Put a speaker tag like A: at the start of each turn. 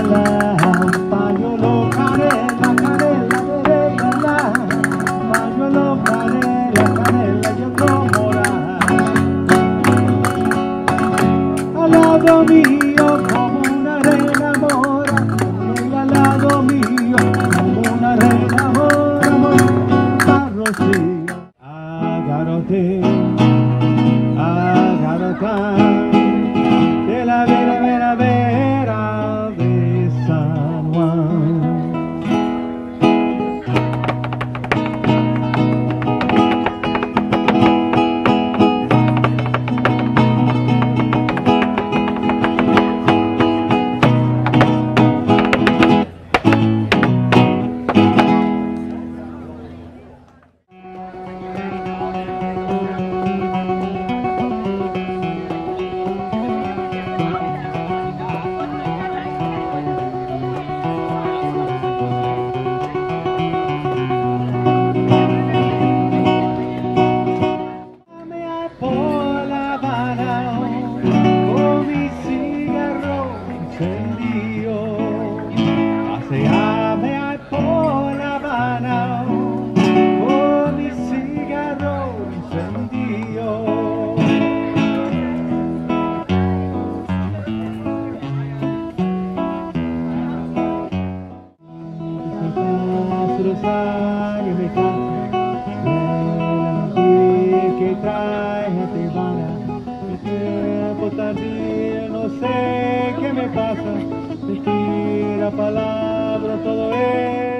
A: pañuelo, canela, canela, pañuelo, canela, canela, yo como al lado mío como una reina mora, y al lado mío como una reina mora, mora, rocío. Agárrate, agárrate de la vera, vera, vera de San Juan. Paseame ahí por La Habana con mi cigarro encendido. Los años me cansan que trae gente vana. El tiempo tardío, no sé qué me pasa. Mentira, palabra, todo es